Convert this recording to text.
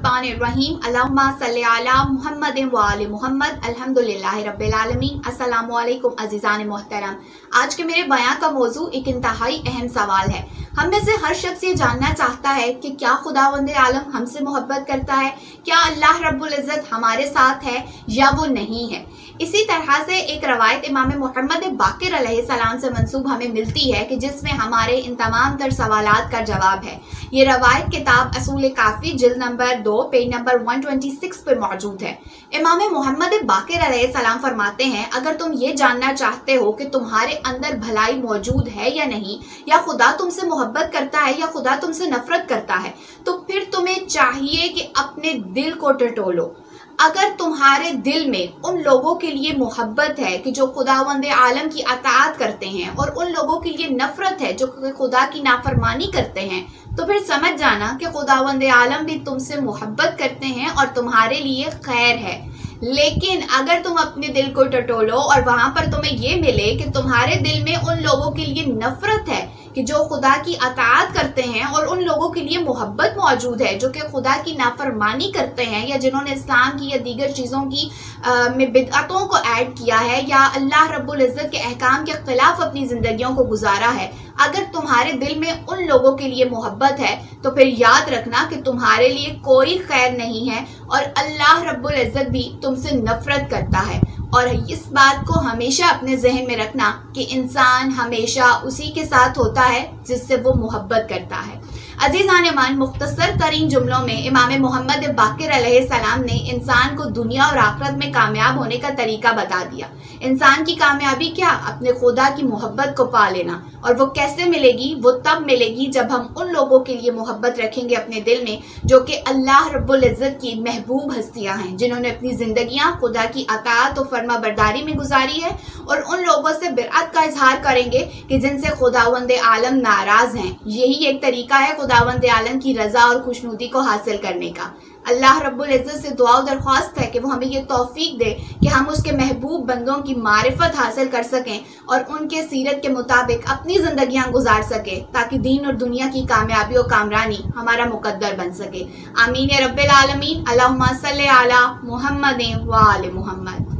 मिनश्शैतानिर्रजीम अल्लाहुम्मा सल्लि अला मुहम्मद व आले मुहम्मद अल्हम्दुलिल्लाहि रब्बिल आलमीन। अस्सलामु अलैकुम अज़ीज़ान मोहतरम। आज के मेरे बयां का मौजू एक इंतहाई अहम सवाल है। हम में से हर शख्स ये जानना चाहता है कि क्या खुदावंद आलम हमसे मोहब्बत करता है, क्या अल्लाह रब्बुल इज़्ज़त हमारे साथ है या वो नहीं है। इसी तरह से एक रवायत इमाम मोहम्मद बाक़िर अलैहिस्सलाम से मंसूब हमें मिलती है कि जिसमें हमारे इन तमाम तर सवालात का जवाब है। ये रवायत किताब असूल काफ़ी जिल्द नंबर 2 पेज नंबर 126 पर मौजूद है। इमाम मोहम्मद बाक़िर अलैहिस्सलाम फरमाते हैं, अगर तुम ये जानना चाहते हो कि तुम्हारे अंदर भलाई मौजूद है या नहीं, या खुदा तुमसे मोहब्बत करता है या खुदा तुमसे नफरत करता है, तो फिर तुम्हें चाहिए कि अपने दिल को टटोलो। अगर तुम्हारे दिल में उन लोगों के लिए मोहब्बत है कि जो खुदावंद आलम की अताअत करते हैं और उन लोगों के लिए नफरत है जो खुदा की नाफरमानी करते हैं, तो फिर समझ जाना कि खुदावंद आलम भी तुमसे मोहब्बत करते हैं और तुम्हारे लिए खैर है। लेकिन अगर तुम अपने दिल को टटोलो और वहां पर तुम्हें ये मिले कि तुम्हारे दिल में उन लोगों के लिए नफरत है कि जो खुदा की अताअत करते हैं और उन लोगों के लिए मोहब्बत मौजूद है जो कि खुदा की नाफरमानी करते हैं या जिन्होंने इस्लाम की या दीगर चीज़ों की में बिदअतों को ऐड किया है या अल्लाह रब्बुल इज़्ज़त के अहकाम के खिलाफ अपनी ज़िंदगियों को गुजारा है, अगर तुम्हारे दिल में उन लोगों के लिए मोहब्बत है तो फिर याद रखना कि तुम्हारे लिए कोई खैर नहीं है और अल्लाह रब्बुल इज़्ज़त भी तुमसे नफरत करता है। और इस बात को हमेशा अपने जहन में रखना कि इंसान हमेशा उसी के साथ होता है जिससे वो मोहब्बत करता है। अजीज़ान ईमान, मुख्तसर तरीन जुमलों में इमाम मोहम्मद बाक़िर अलैहिस्सलाम ने इंसान को दुनिया और आखिरत में कामयाब होने का तरीका बता दिया। इंसान की कामयाबी क्या? अपने खुदा की मोहब्बत को पा लेना। और वो कैसे मिलेगी? वो तब मिलेगी जब हम उन लोगों के लिए मोहब्बत रखेंगे अपने दिल में जो कि अल्लाह रब्बुल इज़्ज़त की महबूब हस्तियां हैं, जिन्होंने अपनी ज़िंदगियां खुदा की अताअत और फर्मा बरदारी में गुजारी है, और उन लोगों से बिरअत का इजहार करेंगे कि जिनसे खुदावंद आलम नाराज़ हैं। यही एक तरीका है खुदावंद आलम की रज़ा और खुशनुदी को हासिल करने का। अल्लाह रब्बुल इज़्ज़त से दुआ और दरख्वास्त है कि वो हमें ये तौफीक दे कि हम उसके महबूब बंदों की मारिफत हासिल कर सकें और उनके सीरत के मुताबिक अपनी ज़िंदगियां गुजार सकें, ताकि दीन और दुनिया की कामयाबी और कामरानी हमारा मुकद्दर बन सके। आमीन या रब्बिल आलमीन। अल्लाहुम्मा सल्लि अला मुहम्मद व आले मुहम्मद।